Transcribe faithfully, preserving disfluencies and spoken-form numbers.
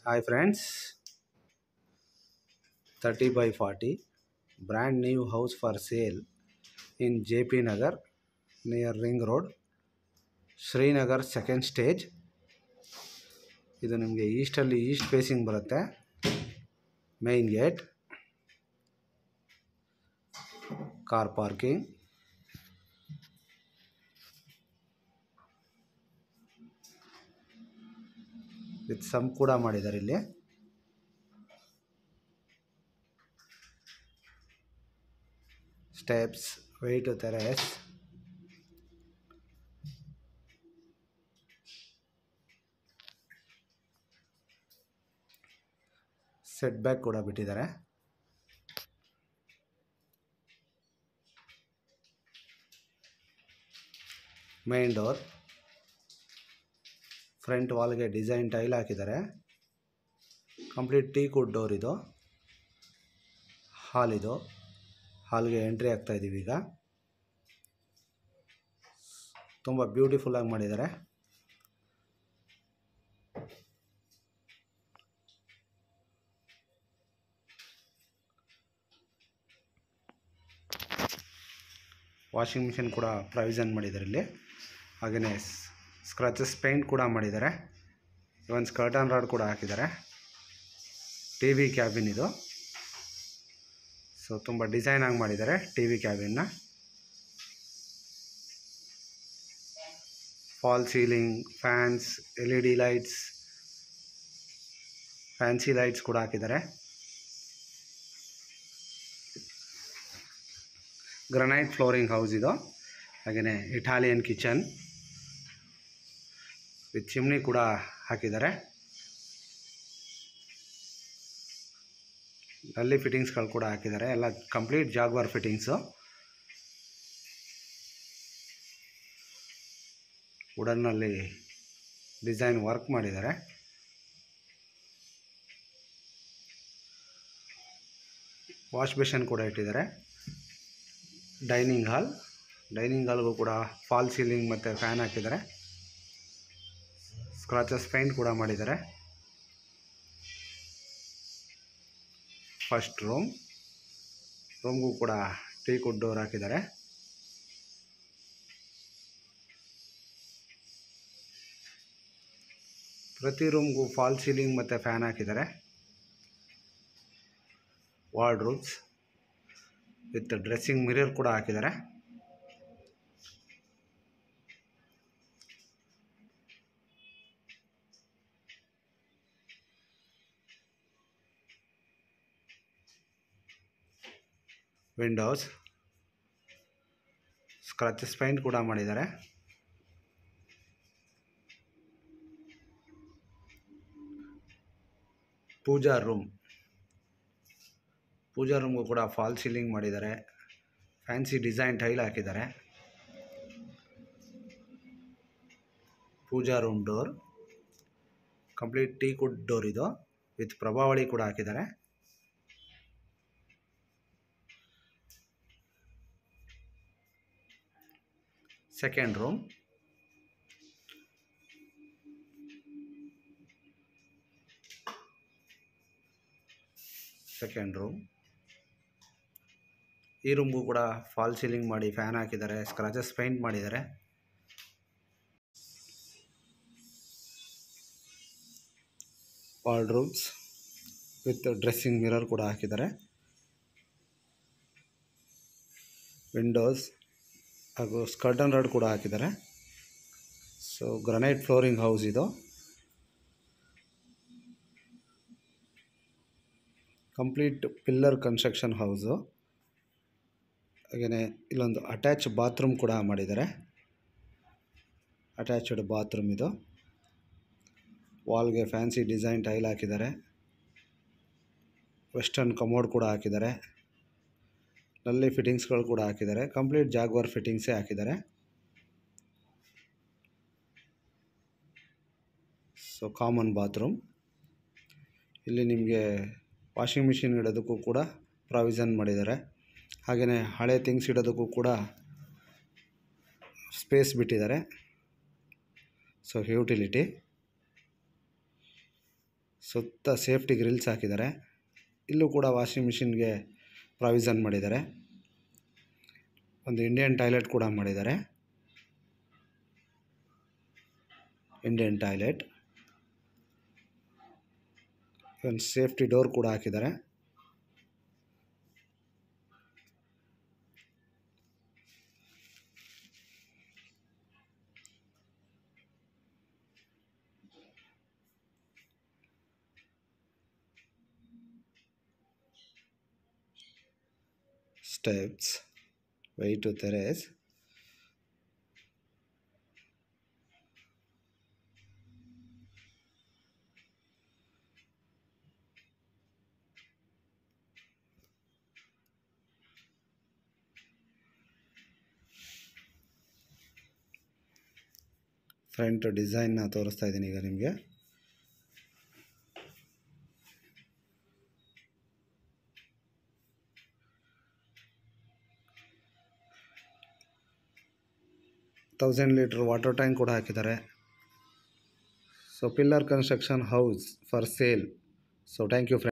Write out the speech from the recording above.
Hi friends, thirty by forty brand new house for sale in J P Nagar near Ring Road, Srinagar second stage. ಇದು ನಿಮಗೆ ಈಸ್ಟಲ್ಲಿ east facing ಬರುತ್ತೆ. Main gate, car parking, with sump ಕೂಡ ಮಾಡಿದ್ದಾರೆ. ಇಲ್ಲಿ steps, way to terrace, set back ಕೂಡ ಬಿಟ್ಟಿದ್ದಾರೆ. Main door, front ವಾಲ್ಗೆ ಡಿಸೈನ್ ಟೈಲ್ ಹಾಕಿದ್ದಾರೆ. Complete teak wood door. ಇದು ಹಾಲ್. ಇದು ಹಾಲ್ಗೆ ಎಂಟ್ರಿ ಆಗ್ತಾ ಇದ್ದೀವಿ ಈಗ. ತುಂಬ ಬ್ಯೂಟಿಫುಲ್ಲಾಗಿ ಮಾಡಿದ್ದಾರೆ. ವಾಷಿಂಗ್ ಮಿಷಿನ್ ಕೂಡ ಪ್ರಾವಿಷನ್ ಮಾಡಿದ್ದಾರೆ ಇಲ್ಲಿ. ಹಾಗೆಯೇ ಸ್ಕ್ರಾಚಸ್ ಪೇಂಟ್ ಕೂಡ ಮಾಡಿದ್ದಾರೆ. ಇವನ್ ಸ್ಕರ್ಟನ್ ರಾಡ್ ಕೂಡ ಹಾಕಿದ್ದಾರೆ. ಟಿ ವಿ ಕ್ಯಾಬಿನ್ ಇದು. ಸೊ ತುಂಬ ಡಿಸೈನ್ ಆಗಿ ಮಾಡಿದ್ದಾರೆ ಟಿ ವಿ ಕ್ಯಾಬಿನ್ನ. Fall ceiling, fans, L E D lights, fancy lights ಕೂಡ ಹಾಕಿದ್ದಾರೆ. ಗ್ರನೈಟ್ ಫ್ಲೋರಿಂಗ್ ಹೌಸ್ ಇದು. ಹಾಗೆಯೇ ಇಟಾಲಿಯನ್ ಕಿಚನ್ ವಿತ್ ಚಿಮ್ನಿ ಕೂಡ ಹಾಕಿದ್ದಾರೆ. ಅಲ್ಲಿ ಫಿಟ್ಟಿಂಗ್ಸ್ಗಳು ಕೂಡ ಹಾಕಿದ್ದಾರೆ. ಎಲ್ಲ ಕಂಪ್ಲೀಟ್ ಜಾಗ್ವಾರ್ ಫಿಟ್ಟಿಂಗ್ಸು. ವುಡನ್ನಲ್ಲಿ ಡಿಸೈನ್ ವರ್ಕ್ ಮಾಡಿದ್ದಾರೆ. ವಾಶ್ ಬೇಷನ್ ಕೂಡ ಇಟ್ಟಿದ್ದಾರೆ. ಡೈನಿಂಗ್ ಹಾಲ್, ಡೈನಿಂಗ್ ಹಾಲ್ಗೂ ಕೂಡ ಫಾಲ್ ಸೀಲಿಂಗ್ ಮತ್ತು ಫ್ಯಾನ್ ಹಾಕಿದ್ದಾರೆ. ಸ್ಕ್ರಾಚಸ್ ಪೇಂಟ್ ಕೂಡ ಮಾಡಿದ್ದಾರೆ. ಫಸ್ಟ್ ರೂಮ್, ರೂಮ್ಗೂ ಕೂಡ ಟೀಕ್ ವುಡ್ ಡೋರ್ ಹಾಕಿದ್ದಾರೆ. ಪ್ರತಿ ರೂಮ್ಗೂ ಫಾಲ್ ಸೀಲಿಂಗ್ ಮತ್ತು ಫ್ಯಾನ್ ಹಾಕಿದ್ದಾರೆ. ವಾರ್ಡ್ರೋಬ್ಸ್ ವಿತ್ ಡ್ರೆಸ್ಸಿಂಗ್ ಮಿರರ್ ಕೂಡ ಹಾಕಿದ್ದಾರೆ. ವಿಂಡೋಸ್, ಸ್ಕ್ರಾಚಸ್ ಪೇಂಟ್ ಕೂಡ ಮಾಡಿದ್ದಾರೆ. ಪೂಜಾ ರೂಮ್, ಪೂಜಾ ರೂಮ್ಗೂ ಕೂಡ ಫಾಲ್ ಸೀಲಿಂಗ್ ಮಾಡಿದ್ದಾರೆ. ಫ್ಯಾನ್ಸಿ ಡಿಸೈನ್ ಟೈಲ್ ಹಾಕಿದ್ದಾರೆ. Puja room door complete teak wood door ಇದು. ವಿತ್ ಪ್ರಭಾವಳಿ ಕೂಡ ಹಾಕಿದ್ದಾರೆ. ಸೆಕೆಂಡ್ ರೂಮ್, ಸೆಕೆಂಡ್ ರೂಮ್ ಈ ರೂಮ್ಗೂ ಕೂಡ ಫಾಲ್ ಸೀಲಿಂಗ್ ಮಾಡಿ ಫ್ಯಾನ್ ಹಾಕಿದ್ದಾರೆ. ಸ್ಕ್ರಾಚಸ್ ಪೇಂಟ್ ಮಾಡಿದ್ದಾರೆ. ವಾರ್ಡ್ರೋಬ್ಸ್ ವಿತ್ ಡ್ರೆಸ್ಸಿಂಗ್ ಮಿರರ್ ಕೂಡ ಹಾಕಿದ್ದಾರೆ. ವಿಂಡೋಸ್ ಹಾಗೂ ಸ್ಕರ್ಟನ್ ರಾಡ್ ಕೂಡ ಹಾಕಿದ್ದಾರೆ. ಸೊ ಗ್ರನೈಟ್ ಫ್ಲೋರಿಂಗ್ ಹೌಸ್ ಇದು. Complete pillar construction house. ಹಾಗೆಯೇ ಇಲ್ಲೊಂದು ಅಟ್ಯಾಚ್ ಬಾತ್ರೂಮ್ ಕೂಡ ಮಾಡಿದ್ದಾರೆ. ಅಟ್ಯಾಚ್ಡ್ ಬಾತ್ರೂಮ್ ಇದು. ವಾಲ್ಗೆ ಫ್ಯಾನ್ಸಿ ಡಿಸೈನ್ ಟೈಲ್ ಹಾಕಿದ್ದಾರೆ. ವೆಸ್ಟರ್ನ್ ಕಮೋಡ್ ಕೂಡ ಹಾಕಿದ್ದಾರೆ. ನಲ್ಲಿ ಫಿಟ್ಟಿಂಗ್ಸ್ಗಳು ಕೂಡ ಹಾಕಿದ್ದಾರೆ. ಕಂಪ್ಲೀಟ್ ಜಾಗ್ವಾರ್ ಫಿಟ್ಟಿಂಗ್ಸೇ ಹಾಕಿದ್ದಾರೆ. So common bathroom. ಇಲ್ಲಿ ನಿಮಗೆ ವಾಷಿಂಗ್ ಮಿಷಿನ್ ಇಡೋದಕ್ಕೂ ಕೂಡ ಪ್ರಾವಿಷನ್ ಮಾಡಿದ್ದಾರೆ. ಹಾಗೆಯೇ ಹಳೆ ಥಿಂಗ್ಸ್ ಇಡೋದಕ್ಕೂ ಕೂಡ ಸ್ಪೇಸ್ ಬಿಟ್ಟಿದ್ದಾರೆ. ಸೊ ಯುಟಿಲಿಟಿ ಸುತ್ತ ಸೇಫ್ಟಿ ಗ್ರಿಲ್ಸ್ ಹಾಕಿದ್ದಾರೆ. ಇಲ್ಲೂ ಕೂಡ ವಾಷಿಂಗ್ ಮಿಷಿನ್ಗೆ ಪ್ರಾವಿಷನ್ ಮಾಡಿದ್ದಾರೆ. ಒಂದು ಇಂಡಿಯನ್ ಟಾಯ್ಲೆಟ್ ಕೂಡ ಮಾಡಿದ್ದಾರೆ. ಇಂಡಿಯನ್ ಟಾಯ್ಲೆಟ್, ಒಂದು ಸೇಫ್ಟಿ ಡೋರ್ ಕೂಡ ಹಾಕಿದ್ದಾರೆ. Steps, way to terrace. Front ಡಿಸೈನ್ನ ತೋರಿಸ್ತಾ ಇದ್ದೀನಿ ಈಗ ನಿಮಗೆ. ತೌಸಂಡ್ ಲೀಟರ್ ವಾಟರ್ ಟ್ಯಾಂಕ್ ಕೂಡ ಹಾಕಿದ್ದಾರೆ. So pillar construction house for sale. So thank you friends.